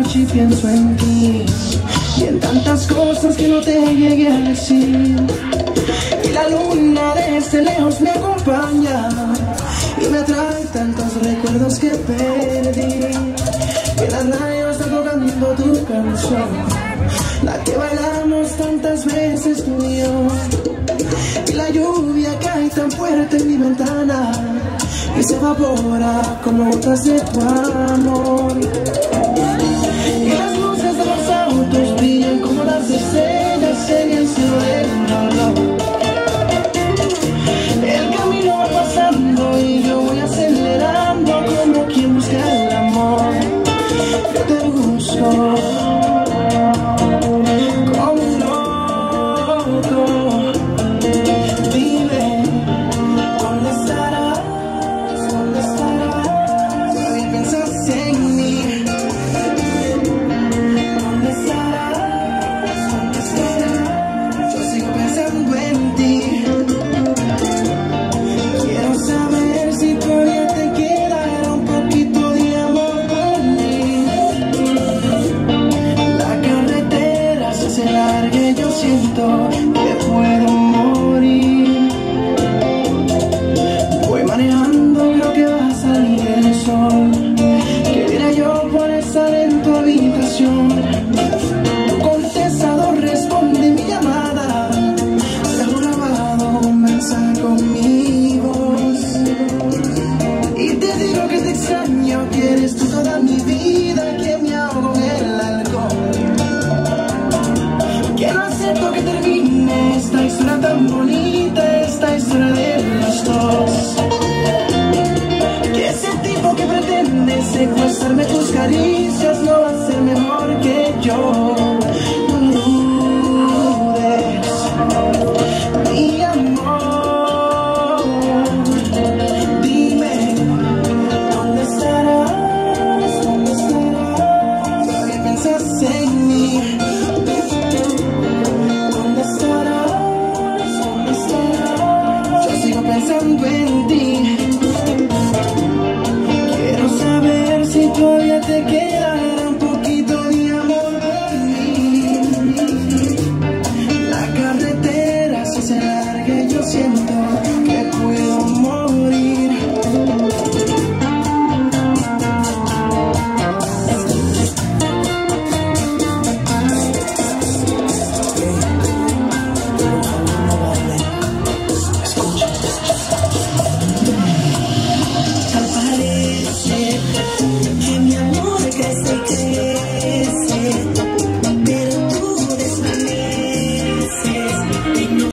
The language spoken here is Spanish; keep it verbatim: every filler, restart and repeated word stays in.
noche y pienso en ti y en tantas cosas que no te llegué a decir. Y la luna desde lejos me acompaña y me trae tantos recuerdos que perdí. En las radios está tocando tu canción, la que bailamos tantas veces tú y yo. Y la lluvia cae tan fuerte en mi ventana y se evapora como gotas de tu amor. Y las luces de los autos brillan como las estrellas en el cielo del reloj. El camino va pasando y yo voy acelerando como quien busca el amor. Yo te busco como un loco. Dime, ¿dónde estarás? ¿Dónde estarás? Todavía piensas en mí. ¿Dónde estarás? ¿Dónde estarás? Yo sigo pensando en ti. Quiero saber si todavía te queda un poquito de amor por mí. La carretera se hace larga y yo siento